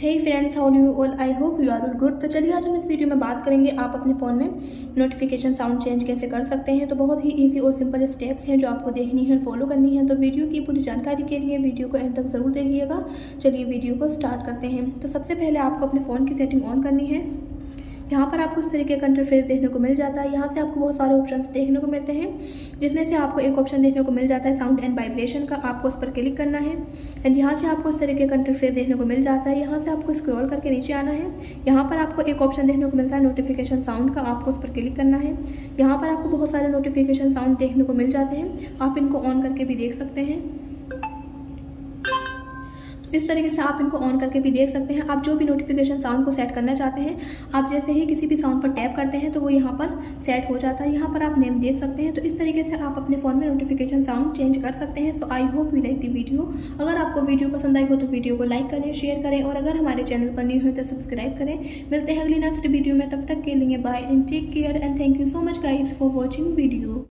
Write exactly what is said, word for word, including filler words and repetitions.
Hey friends, how you all, I hope you are all good. तो चलिए आज हम इस वीडियो में बात करेंगे आप अपने फ़ोन में नोटिफिकेशन साउंड चेंज कैसे कर सकते हैं। तो बहुत ही इजी और सिंपल स्टेप्स हैं जो आपको देखनी है, फॉलो करनी है। तो वीडियो की पूरी जानकारी के लिए वीडियो को एंड तक ज़रूर देखिएगा। चलिए वीडियो को स्टार्ट करते हैं। तो सबसे पहले आपको अपने फ़ोन की सेटिंग ऑन करनी है। यहाँ पर आपको इस तरीके का इंटरफेस देखने को मिल जाता है। यहाँ से आपको बहुत सारे ऑप्शंस देखने को मिलते हैं, जिसमें से आपको एक ऑप्शन देखने को मिल जाता है साउंड एंड वाइब्रेशन का। आपको उस पर क्लिक करना है एंड यहाँ से आपको इस तरीके का इंटरफेस देखने को मिल जाता है। यहाँ से आपको स्क्रॉल करके नीचे आना है। यहाँ पर आपको एक ऑप्शन देखने को मिलता है नोटिफिकेशन साउंड का। आपको उस पर क्लिक करना है। यहाँ पर आपको बहुत सारे नोटिफिकेशन साउंड देखने को मिल जाते हैं। आप इनको ऑन करके भी देख सकते हैं। इस तरीके से आप इनको ऑन करके भी देख सकते हैं। आप जो भी नोटिफिकेशन साउंड को सेट करना चाहते हैं, आप जैसे ही किसी भी साउंड पर टैप करते हैं तो वो यहाँ पर सेट हो जाता है। यहाँ पर आप नेम देख सकते हैं। तो इस तरीके से आप अपने फ़ोन में नोटिफिकेशन साउंड चेंज कर सकते हैं। So I hope you like the video. अगर आपको वीडियो पसंद आई हो तो वीडियो को लाइक करें, शेयर करें और अगर हमारे चैनल पर न्यू हो तो सब्सक्राइब करें। मिलते हैं अगली नेक्स्ट वीडियो में, तब तक के लिए bye and take care and thank you so much guys for watching video.